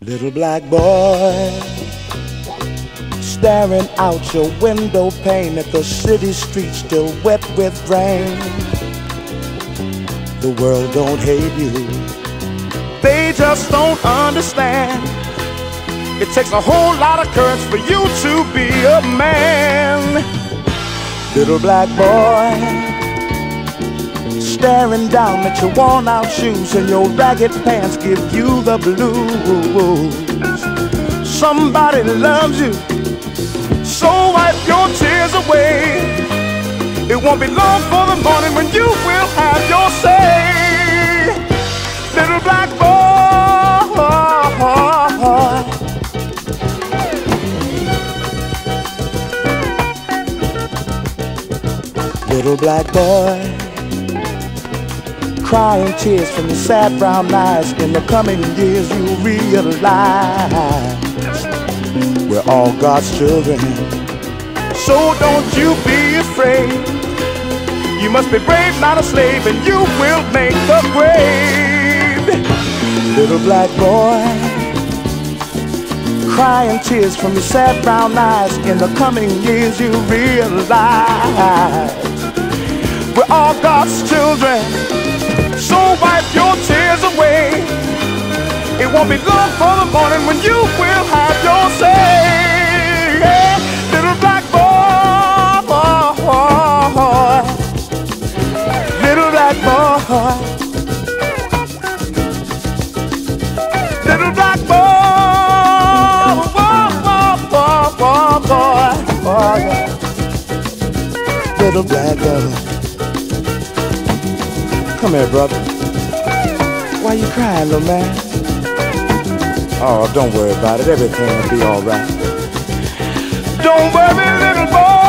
Little black boy, staring out your window pane at the city streets still wet with rain. The world don't hate you, they just don't understand. It takes a whole lot of courage for you to be a man. Little black boy, staring down at your worn out shoes and your ragged pants give you the blues. Somebody loves you, so wipe your tears away. It won't be long for the morning when you will have your say. Little black boy, little black boy, crying tears from your sad brown eyes. In the coming years you realize we're all God's children, so don't you be afraid. You must be brave, not a slave, and you will make the grade. Little black boy, crying tears from your sad brown eyes. In the coming years you realize we're all God's children, so wipe your tears away. It won't be long for the morning when you will have your say. Little black boy, little black boy, little black boy, little black boy. Come here, brother. Why you crying, little man? Oh, don't worry about it. Everything will be all right. Don't worry, little boy.